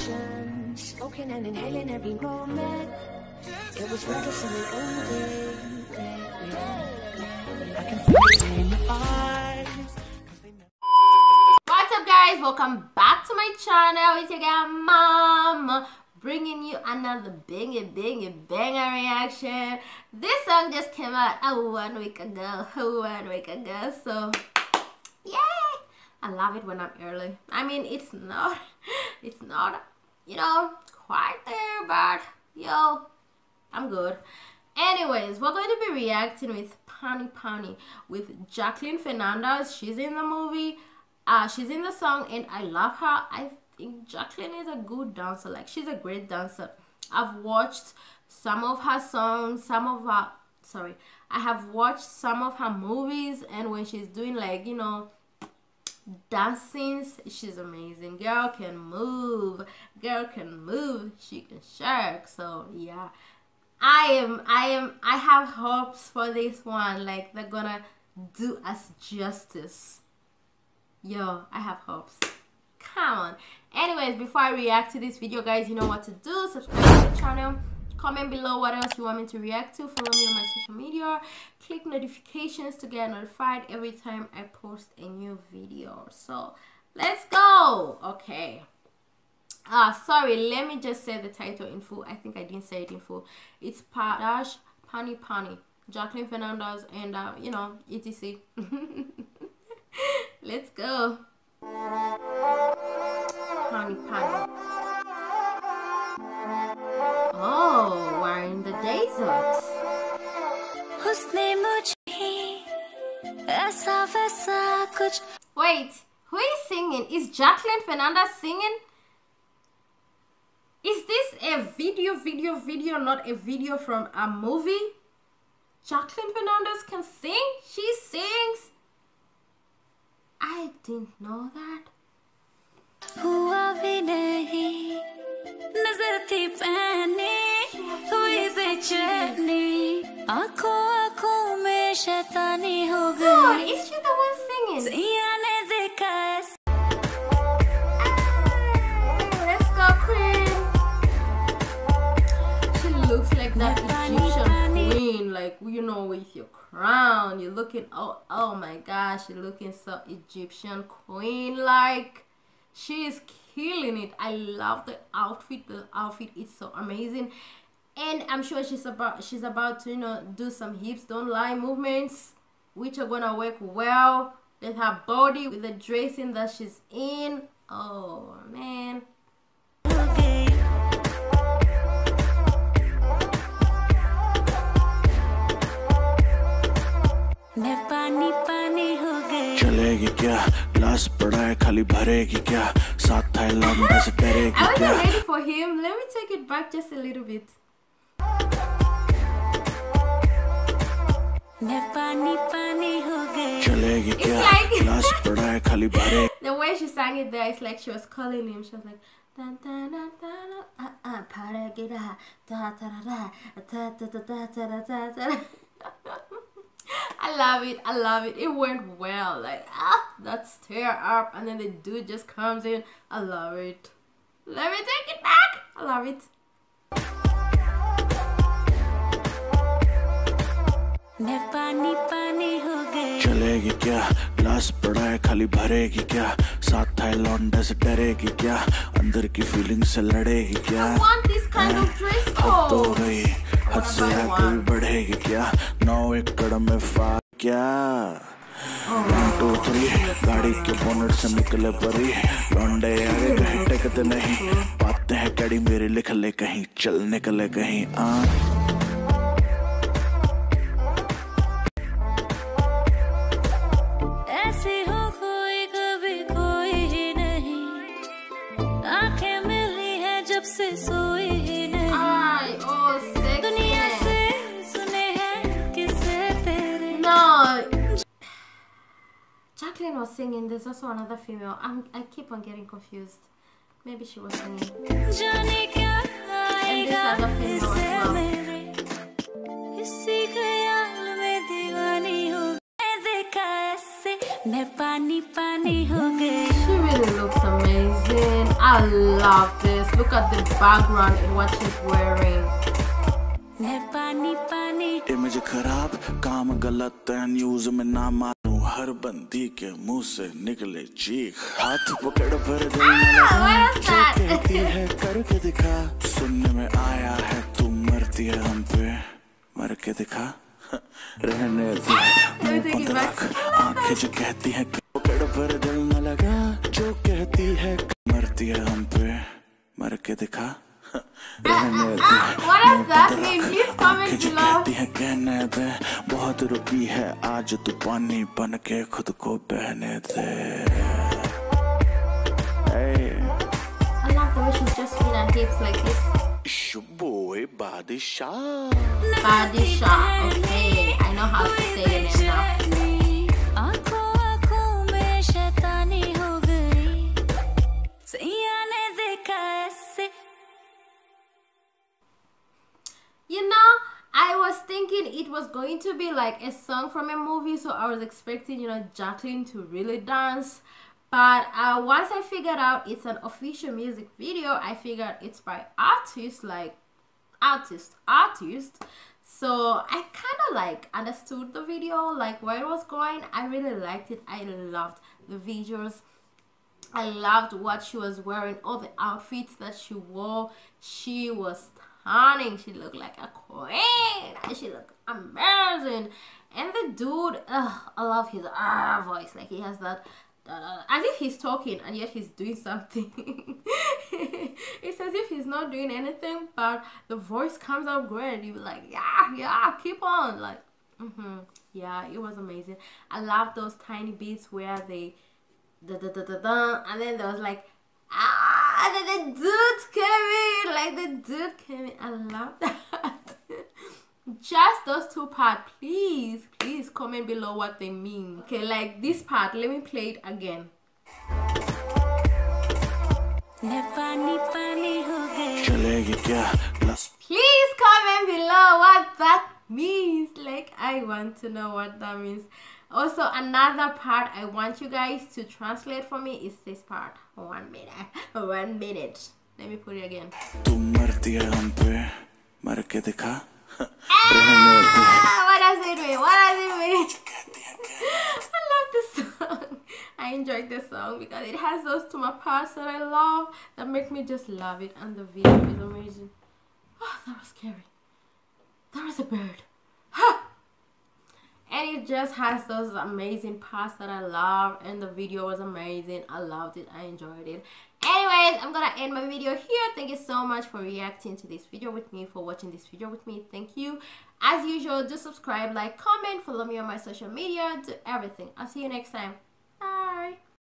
passion, smoking and inhaling every moment. It was reckless and we owned it. I can feel it in your eyes. What's up, guys? Welcome back to my channel. It's your girl Mom, bringing you another banger reaction. This song just came out 1 week ago. So yay! I love it when I'm early. I mean, it's not, you know, quite there, but yo, I'm good. Anyways, we're going to be reacting with Pani Pani with Jacqueline Fernandez. She's in the movie. She's in the song, and I love her. I think Jacqueline is a good dancer. Like, she's a great dancer. I've watched some of her songs, I have watched some of her movies, and when she's doing, like, you know, dance scenes, she's amazing. Girl can move. She can shake. So yeah, I have hopes for this one. Like, they're gonna do us justice. Yo, I have hopes. Come on. Anyways, before I react to this video, guys, you know what to do. Subscribe to the channel. Comment below what else you want me to react to. Follow me on my social media. Click notifications to get notified every time I post a new video. So let's go. Okay. Sorry, let me just say the title in full. I think I didn't say it in full. It's Pani Pani, Jacqueline Fernandez, and you know, etc. Let's go. Pani Pani. Oh, we're in the desert. Wait, who is singing? Is Jacqueline Fernandez singing? Is this a video, not a video from a movie? Jacqueline Fernandez can sing? She sings? I didn't know that. God, is she the one singing? Let's go, Queen. She looks like that Egyptian queen, like, you know, with your crown. You're looking, oh my gosh, you're looking so Egyptian queen like. She is killing it. I love the outfit. The outfit is so amazing, and I'm sure she's about to, you know, do some hips don't lie movements, which are gonna work well with her body, with the dressing that she's in. Oh man. चलेगी क्या glass पड़ा है खाली भरेगी क्या साथ Thailand से करेगी क्या I wasn't ready for him. Let me take it back just a little bit. चलेगी क्या ग्लास पड़ा है खाली भरेगी. The way she sang it there, it's like she was calling him. She was like, I love it. It went well. Like, that's tear up, and then the dude just comes in. I love it. Let me take it back. I love it. चलेगी क्या glass पड़ा है खाली भरेगी क्या साथ Thailand से डरेगी क्या अंदर की फीलिंग से लड़ेगी क्या. I want this kind of dress code. तो गई हद से आगे बढ़ेगी क्या 9 एकड़ में फा क्या 1 2 3 गाड़ी के बोनट से निकले परी लौंडे आगे कहीं टेकते नहीं बातें हैं कड़ी मेरे लिख ले कहीं चल निकले कहीं ऐसी हो कोई कभी कोई ही नहीं आंखें मिली है जब से सोई ही नहीं दुनिया से सुने हैं किसे तेरे. No, Jacqueline was singing. There's also another female. I keep on getting confused. Maybe she was singing. जाने क्या आएगा इससे मेरे इसी ख्याल में दीवानी हो गई देखा ऐसे मैं पानी पानी हो गई. She really looks amazing. I I love this. Look at the background and what she's wearing. Image खराब, काम गलत है, न्यूज में ना मानू, हर बंदी के मुंह से निकले चीख, हाथ पकड़ पर कहती है करके दिखा, सुनने में आया है तू मरती है हम पे, मर के दिखा, रहने दे मुंह बंद रख, आंखें जो कहती है पकड़ पर दिल न लगा, जो कहती है मरती है हम पे, मर के दिखा, रहने दे What does that mean? Please comment below. कहती है कहने दे, बहुत रुकी है आज तू पानी बन के खुद को बहने दे. I love the way she's just spinning her hips like this. Boy, Badishah. Badishah. Okay, I know how to say the name now. You know, I was thinking it was going to be like a song from a movie, so I was expecting, you know, Jacqueline to really dance. But once I figured out it's an official music video, I figured it's by artists, like artist. So I kind of like understood the video, like where it was going. I really liked it. I loved the visuals. I loved what she was wearing, all the outfits that she wore. She was stunning. She looked like a queen. She looked amazing. And the dude, I love his voice. Like he has that, as if he's talking and yet he's doing something. It's as if he's not doing anything, but the voice comes out great. You be like, yeah, keep on. Like, yeah, it was amazing. I love those tiny beats where they and then there was like and then the dude came in. I love that. Just those two parts. Please comment below what they mean. Okay, like this part, let me play it again. Please comment below what that means. Like, I want to know what that means. Also, another part I want you guys to translate for me is this part. 1 minute. 1 minute. Let me put it again. What does it mean? What does it mean? I love this song. I enjoyed this song because it has those two parts that I love that make me just love it, and the video is amazing. Oh, that was scary. That was a bird. And it just has those amazing parts that I love, and the video was amazing. I loved it. I enjoyed it. Anyways, I'm gonna end my video here. Thank you so much for reacting to this video with me, for watching this video with me. Thank you. As usual, do subscribe, like, comment, follow me on my social media, do everything. I'll see you next time.